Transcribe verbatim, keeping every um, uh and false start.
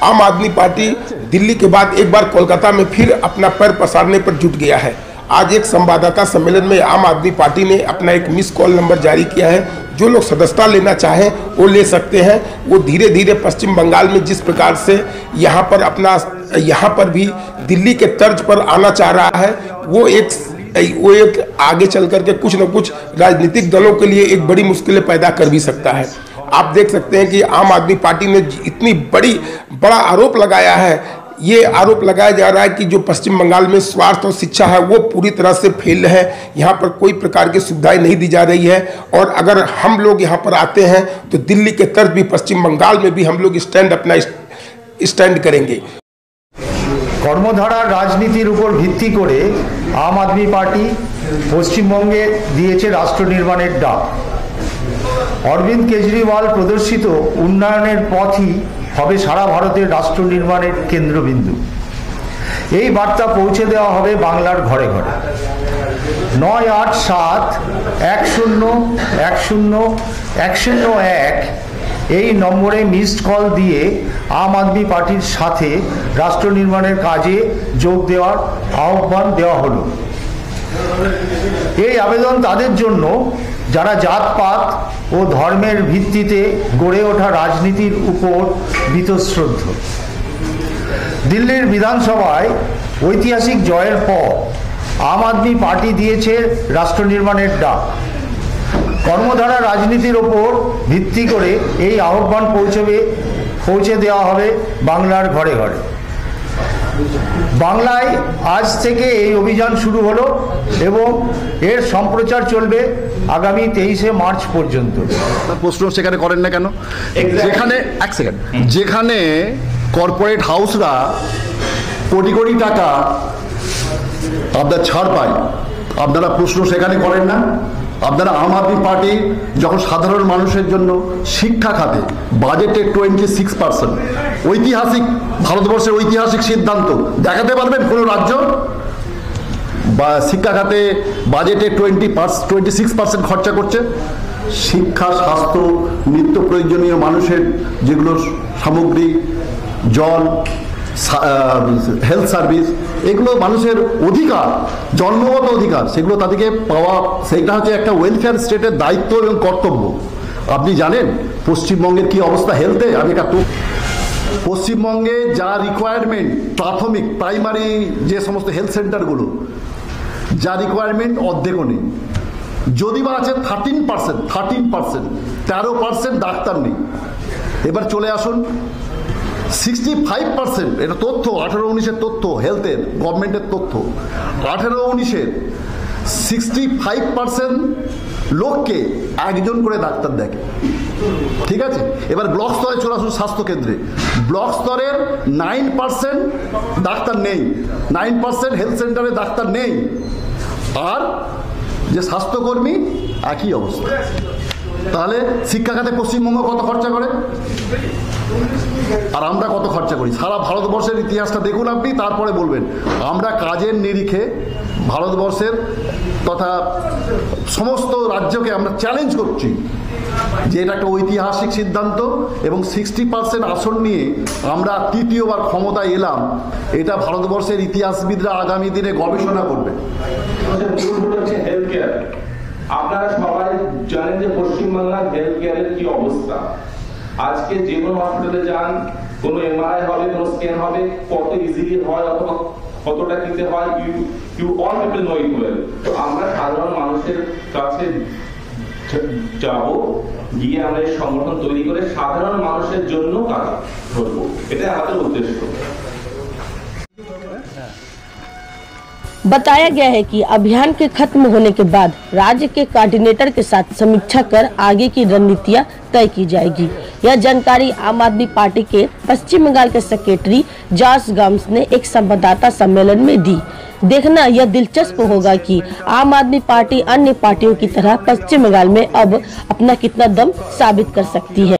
आम आदमी पार्टी दिल्ली के बाद एक बार कोलकाता में फिर अपना पैर पसारने पर जुट गया है। आज एक संवाददाता सम्मेलन में आम आदमी पार्टी ने अपना एक मिस कॉल नंबर जारी किया है। जो लोग सदस्यता लेना चाहें वो ले सकते हैं। वो धीरे धीरे पश्चिम बंगाल में जिस प्रकार से यहाँ पर अपना यहाँ पर भी दिल्ली के तर्ज पर आना चाह रहा है, वो एक वो एक आगे चल करके कुछ न कुछ राजनीतिक दलों के लिए एक बड़ी मुश्किलें पैदा कर भी सकता है। आप देख सकते हैं कि आम आदमी पार्टी ने इतनी बड़ी बड़ा आरोप लगाया है। ये आरोप लगाया जा रहा है कि जो पश्चिम बंगाल में स्वास्थ्य और शिक्षा है वो पूरी तरह से फेल है। यहाँ पर कोई प्रकार की सुविधाएं नहीं दी जा रही है और अगर हम लोग यहाँ पर आते हैं तो दिल्ली के तर्ज भी पश्चिम बंगाल में भी हम लोग स्टैंड अपना स्टैंड करेंगे। কর্মধারার রাজনীতির উপর ভিত্তি করে আম আদমি পার্টি পশ্চিমবঙ্গে দিয়েছে রাষ্ট্র নির্মাণের ডাক। অরবিন্দ কেজরিওয়াল প্রদর্শিত উন্নয়নের পথই হবে সারা ভারতের রাষ্ট্র নির্মাণের কেন্দ্রবিন্দু। এই বার্তা পৌঁছে দেওয়া হবে বাংলার ঘরে ঘরে। নয় আট সাত এক শূন্য এক শূন্য এক শূন্য এক এই নম্বরে মিসড কল দিয়ে আম আদমি পার্টির সাথে রাষ্ট্র নির্মাণের কাজে যোগ দেওয়ার আহ্বান দেওয়া হলো। এই আবেদন তাদের জন্য যারা জাতপাত ও ধর্মের ভিত্তিতে গড়ে ওঠা রাজনীতির উপর বীতশ্রদ্ধ। দিল্লির বিধানসভায় ঐতিহাসিক জয়ের পর আম আদমি পার্টি দিয়েছে রাষ্ট্র নির্মাণের ডাক। কর্মধারা রাজনীতির ওপর ভিত্তি করে এই আহ্বান পৌঁছবে পৌঁছে দেওয়া হবে বাংলার ঘরে ঘরে। বাংলায় আজ থেকে এই অভিযান শুরু হলো এবং এর সম্প্রচার চলবে আগামী তেইশে মার্চ পর্যন্ত। প্রশ্ন সেখানে করেন না কেন? যেখানে এক সেকেন্ড যেখানে কর্পোরেট হাউসরা কোটি কোটি টাকা আপনার ছাড় পায়, আপনারা প্রশ্ন সেখানে করেন না? আপনারা আম আদমি পার্টি যখন সাধারণ মানুষের জন্য শিক্ষা খাতে বাজেটে টোয়েন্টি সিক্স পার্সেন্ট ঐতিহাসিক ভারতবর্ষের ঐতিহাসিক সিদ্ধান্ত দেখাতে পারবেন কোনো রাজ্য বা শিক্ষা খাতে বাজেটে টোয়েন্টি টোয়েন্টি সিক্স পার্সেন্ট খরচা করছে? শিক্ষা, স্বাস্থ্য, নিত্য প্রয়োজনীয় মানুষের যেগুলো সামগ্রী, জল, হেলথ সার্ভিস, এগুলো মানুষের অধিকার, জন্মগত অধিকার, সেগুলো তাদেরকে পাওয়া, সেইটা হচ্ছে একটা ওয়েলফেয়ার স্টেটের দায়িত্ব এবং কর্তব্য। আপনি জানেন পশ্চিমবঙ্গের কি অবস্থা হেলথে? আমি একটা পশ্চিমবঙ্গে যা রিকোয়ারমেন্ট প্রাথমিক প্রাইমারি যে সমস্ত হেলথ সেন্টারগুলো যা রিকোয়ারমেন্ট অর্ধেকও নেই। যদি বা আছে থার্টিন পার্সেন্ট থার্টিন পার্সেন্ট তেরো পার্সেন্ট ডাক্তার নেই। এবার চলে আসুন সিক্সটি ফাইভ পার্সেন্ট, এটা তথ্য আঠেরো উনিশের তথ্য, হেলথের গভর্নমেন্টের তথ্য। আঠেরো উনিশের সিক্সটি ফাইভ পার্সেন্ট লোককে একজন করে ডাক্তার দেখে, ঠিক আছে? এবার ব্লক স্তরে চলে আসুন স্বাস্থ্যকেন্দ্রে। ব্লক স্তরের নাইন পার্সেন্ট ডাক্তার নেই, নাইন পার্সেন্ট হেলথ সেন্টারে ডাক্তার নেই। আর যে স্বাস্থ্যকর্মী একই অবস্থা। তাহলে শিক্ষা খাতে পশ্চিমবঙ্গ কত খরচা করে আর আমরা কত খরচা করি? সারা ভারতবর্ষের ইতিহাসটা দেখুন আপনি, তারপরে বলবেন। আমরা কাজের নিরিখে ভারতবর্ষের তথা সমস্ত রাজ্যকে আমরা চ্যালেঞ্জ করছি যে এটা একটা ঐতিহাসিক সিদ্ধান্ত এবং সিক্সটি পার্সেন্ট আসন নিয়ে আমরা তৃতীয়বার ক্ষমতায় এলাম। এটা ভারতবর্ষের ইতিহাসবিদরা আগামী দিনে গবেষণা করবে। আপনারা সবাই জানেন যে পশ্চিমবাংলার হেলথ কেয়ারের কি অবস্থা। আজকে যে কোনো হসপিটালে যান, কোনো এমআরআই হবে, কোনো স্ক্যান হবে, কত ইজিলি হয় অথবা কতটা দিতে হয়, you you all people know it well. তো আমরা সাধারণ মানুষের কাছে যাব, গিয়ে আমরা এই সংগঠন তৈরি করে সাধারণ মানুষের জন্য কাজ করব, এটাই আমাদের উদ্দেশ্য। बताया गया है कि अभियान के खत्म होने के बाद राज्य के कोऑर्डिनेटर के साथ समीक्षा कर आगे की रणनीतियां तय की जाएगी। यह जानकारी आम आदमी पार्टी के पश्चिम बंगाल के सेक्रेटरी जॉर्ज गम्स ने एक संवाददाता सम्मेलन में दी। देखना यह दिलचस्प होगा कि आम आदमी पार्टी अन्य पार्टियों की तरह पश्चिम बंगाल में अब अपना कितना दम साबित कर सकती है।